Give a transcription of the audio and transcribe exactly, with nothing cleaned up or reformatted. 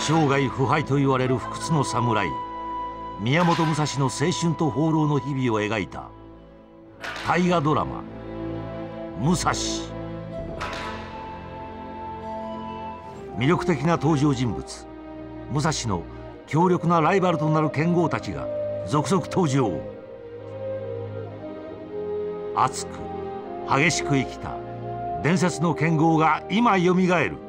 生涯腐敗と言われる不屈の侍宮本武蔵の青春と放浪の日々を描いた大河ドラマ「武蔵」。魅力的な登場人物武蔵の強力なライバルとなる剣豪たちが続々登場。熱く激しく生きた伝説の剣豪が今よみがえる。